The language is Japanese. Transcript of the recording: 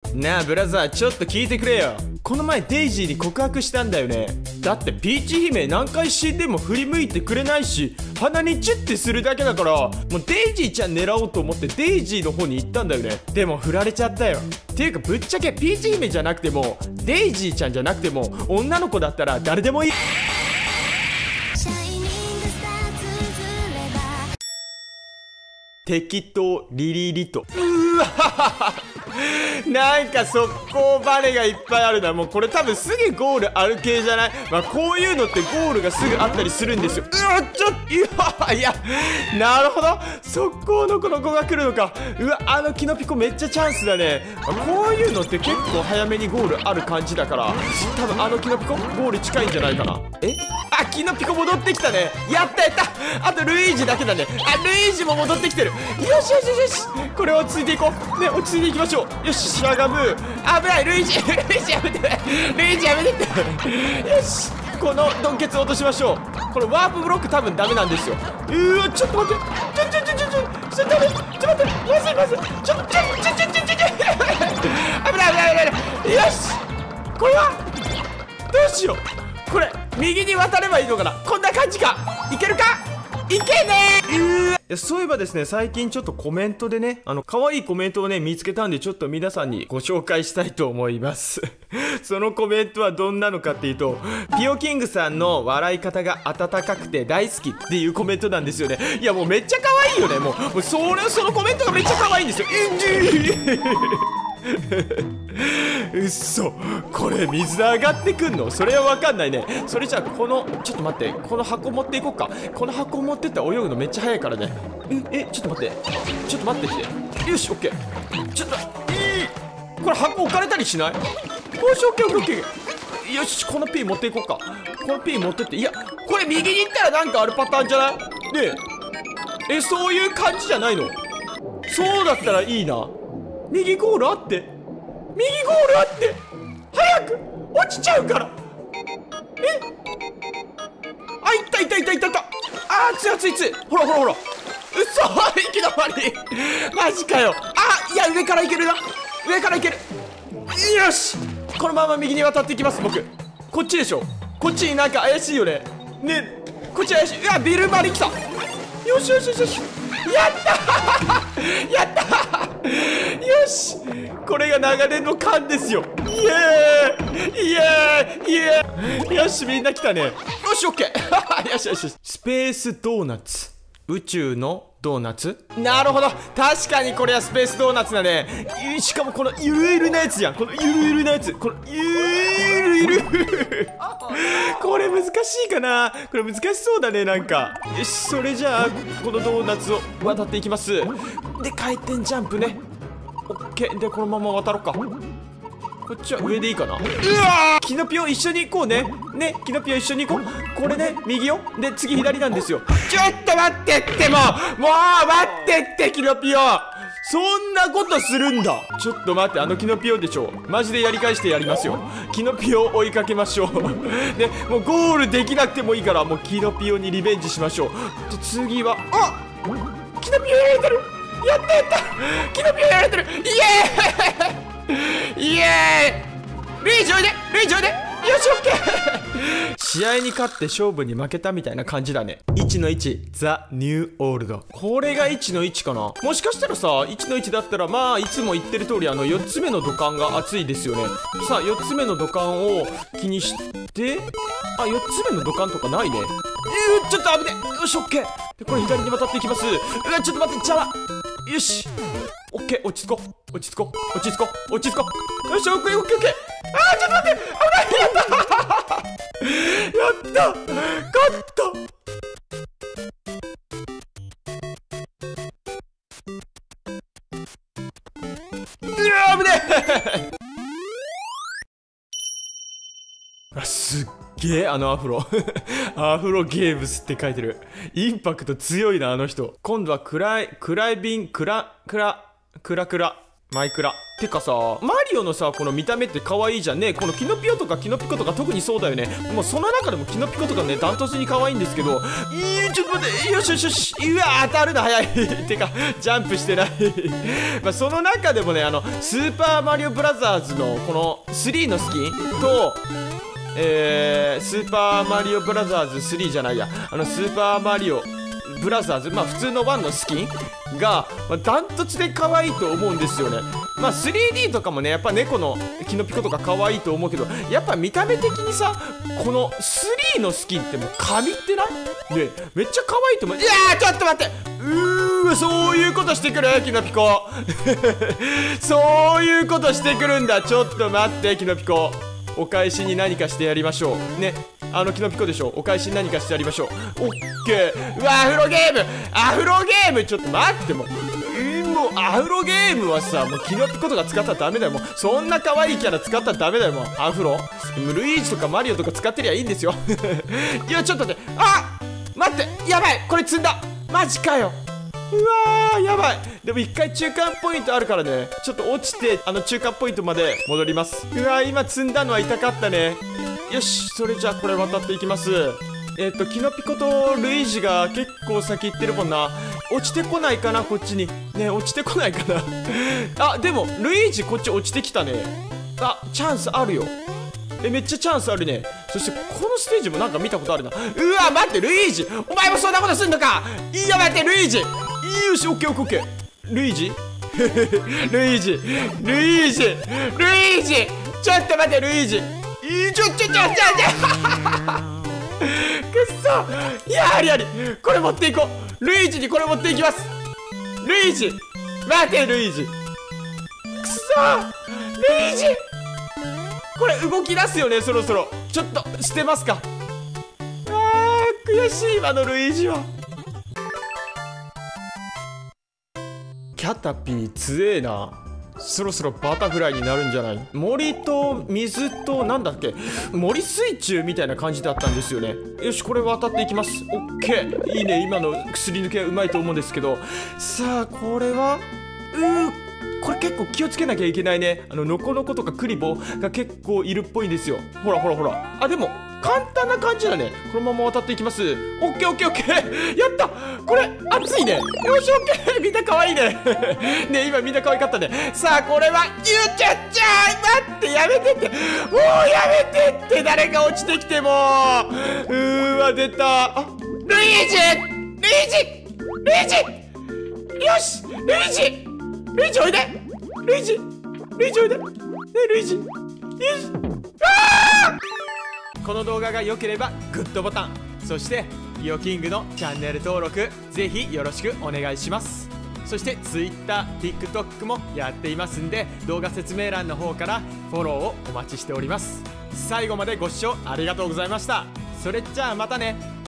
なあブラザー、ちょっと聞いてくれよ。この前デイジーに告白したんだよね。だってピーチ姫何回死んでも振り向いてくれないし、鼻にチュッてするだけだから、もうデイジーちゃん狙おうと思ってデイジーの方に行ったんだよね。でも振られちゃったよ。っていうかぶっちゃけピーチ姫じゃなくてもデイジーちゃんじゃなくても女の子だったら誰でもいい。適当リリリと。うわなんか速攻バネがいっぱいあるな。もうこれ多分すぐゴールある系じゃない？まあこういうのってゴールがすぐあったりするんですよ。いやなるほど、速攻のこの子が来るのか。うわ、あのキノピコめっちゃチャンスだね。こういうのって結構早めにゴールある感じだから、多分あのキノピコゴール近いんじゃないかな。あ、キノピコ戻ってきたね。やったやった。あとルイージだけだね。あ、ルイージも戻ってきてる。よしよしよし、これ落ち着いていこうね。落ち着いていきましょう。よし、しゃがむ。危ない、ルイージやめて、ルイージやめてって。よし、このドンケツ落としましょう。これワープブロック多分ダメなんですよ。うわ、ちょっと待って、ちょっと待って、まずいまずい、危ないよし、これはどうしよう。これ右に渡ればいいのかな。こんな感じか。いけるか。いけねー。そういえばですね、最近ちょっとコメントでね、可愛いコメントをね見つけたんで、ちょっと皆さんにご紹介したいと思いますそのコメントはどんなのかっていうと、ピオキングさんの笑い方が温かくて大好きっていうコメントなんですよね。いやもうめっちゃ可愛いよね。もうそのコメントがめっちゃ可愛いんですよ。うっそ、これ水上がってくんの？それは分かんないね。それじゃあちょっと待って、この箱持っていこうか。この箱持ってったら泳ぐのめっちゃ早いからね。ちょっと待って、よし、オッケー。ちょっとこれ箱置かれたりしない？よし、オッケー。よし、この P 持っていこうか。この P 持ってって。いや、これ右に行ったらなんかあるパターンじゃない？ねえ、そういう感じじゃないの？そうだったらいいな。右ゴールあって早く落ちちゃうから。あ、いった。あー、熱い。ほら。うそ、行き止まりマジかよ。あ、いや、上から行ける。よし、このまま右に渡っていきます。僕こっちでしょ。こっちになんか怪しいよね。ね、こっち怪しい。うわ、ビルバリ来た。よし、やったよし、これが長年の勘ですよ。イエーイ。よし、みんな来たね。よし、オッケーよし。スペースドーナツ、宇宙のドーナツ。なるほど、確かにこれはスペースドーナツだね。しかもこのゆるゆるなやつやん。このゆるなやつ、このゆるこれ難しいかな。これ難しそうだね、なんか。よし、それじゃあこのドーナツを渡っていきます。で、回転ジャンプね。オッケー。で、このまま渡ろうか。こっちは上でいいかな。うわー、キノピオ一緒に行こうね。キノピオ一緒に行こう。これね、右よ。で、次左なんですよ。ちょっと待ってって、もう待ってって、キノピオ。そんなことするんだ。ちょっと待って、あのキノピオでしょ。マジでやり返してやりますよ。キノピオを追いかけましょうで、もうゴールできなくてもいいから、もうキノピオにリベンジしましょう。で、次は、キノピオやられてる。やったキノピオやられてる。イエーイ。ルイージおいで。よし、オッケー試合に勝って勝負に負けたみたいな感じだね。1-1ザ・ニューオールド。これが1-1かな。もしかしたらさ、1-1だったら、まあいつも言ってる通り4つ目の土管が熱いですよね。さあ、4つ目の土管を気にして、あ、4つ目の土管とかないね。ちょっと危ね。よし、オッケー。で、これ左に渡っていきます。ちょっと待って、邪魔。よし、オッケー。落ち着こう。よし、オッケー。あー、ちょっと待って、危ない。やった勝った危ねえすっげえ、あのアフロアフロゲームスって書いてる。インパクト強いな、あの人。今度はクライビンクラマイクラ。てかさ、マリオのさ、この見た目って可愛いじゃんね。このキノピオとかキノピコとか特にそうだよね。もうその中でもキノピコとかね、ダントツに可愛いんですけど、ちょっと待って、よしよしよし、うわ当たるの早いてか、ジャンプしてないまあその中でもね、スーパーマリオブラザーズのこの3のスキンと、スーパーマリオブラザーズ3じゃないや、スーパーマリオブラザーズ、まあ普通の1のスキンが、ダントツで可愛いと思うんですよね。まあ 3D とかもね、やっぱ猫のキノピコとか可愛いと思うけど、やっぱ見た目的にさ、この3のスキンってもう神ってないね、めっちゃ可愛いと思う。いやー、ちょっと待って、そういうことしてくるキノピコそういうことしてくるんだ。ちょっと待ってキノピコ、お返しに何かしてやりましょうね。キノピコでしょ。お返しに何かしてやりましょう。オッケー。うわ、アフロゲーム、アフロゲーム、ちょっと待って、もうアフロゲームはさ、もうキノピコとか使ったらダメだよ。もうそんな可愛いキャラ使ったらダメだよ。もうアフロルイージとかマリオとか使ってりゃいいんですよいや、ちょっと待って、待って、やばい、これ積んだ、マジかよ。うわー、やばい。でも一回中間ポイントあるからね、ちょっと落ちて中間ポイントまで戻ります。うわー、今積んだのは痛かったね。よし、それじゃあこれ渡っていきます。キノピコとルイージが結構先行ってるもんな。落ちてこないかな、こっちにね。落ちてこないかなでもルイージこっち落ちてきたね。チャンスあるよ。めっちゃチャンスあるね。そしてこのステージもなんか見たことあるな。うわ、待って、ルイージ、お前もそんなことすんのか。いや、待って、ルイージ、よし、オッケーオッケーオッケー。ルイージルイージ、ルイージ、ルイージ、ちょっと待って、ルイージ、くっそ、やりこれ持っていこう。ルイージにこれ持っていきます。ルイージ、待て、ルイージ、くそ、ルイージ、これ動き出すよね、そろそろ。ちょっと捨てますか。悔しい、今のルイージは。キャタピー強えな。そろそろバタフライになるんじゃない？森と水となんだっけ、森水中みたいな感じだったんですよね。よし、これ渡っていきます。オッケー、いいね。今の薬抜けはうまいと思うんですけど、さあこれはこれ結構気をつけなきゃいけないね。ノコノコとかクリボが結構いるっぽいんですよ。ほらほらほら。でも簡単な感じだね。このまま渡っていきます。オッケーオッケーオッケーやった。これ熱いね。よし、オッケーみんな可愛いねね、今みんな可愛かったね。さあこれは待って、やめてって、もうやめてって、誰か落ちてきても。出た。ルイージ、よし、ルイージおいで、ルイージおいでね、ルイージ、よし。この動画が良ければグッドボタン、そしてリオキングのチャンネル登録ぜひよろしくお願いします。そして Twitter、TikTok もやっていますんで、動画説明欄の方からフォローをお待ちしております。最後までご視聴ありがとうございました。それじゃあまたね。